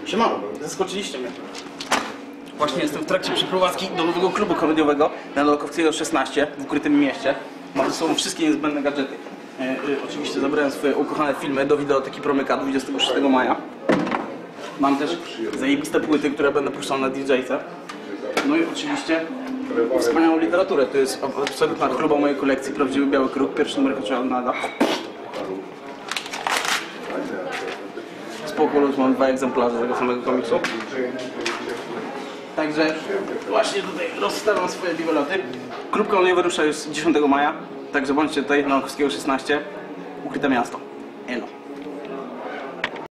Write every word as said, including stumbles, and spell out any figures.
Siemano, zaskoczyliście mnie. Właśnie jestem w trakcie przeprowadzki do nowego klubu komediowego na Nowakowskiego szesnaście w ukrytym mieście. Mam ze sobą wszystkie niezbędne gadżety. E, e, oczywiście zabrałem swoje ukochane filmy do wideoteki Promyka dwudziestego szóstego maja. Mam też zajebiste płyty, które będę puszczał na D J-ce. No i oczywiście wspaniałą literaturę. To jest absolutna chluba mojej kolekcji, Prawdziwy Biały Kruk, pierwszy numer Nada. Spoko luz, mam dwa egzemplarze tego samego komiksu. Także właśnie tutaj rozstawiam swoje bibeloty. Klub komediowy rusza już dziesiątego maja, także bądźcie tutaj na Nowakowskiego szesnaście, ukryte miasto. Elo.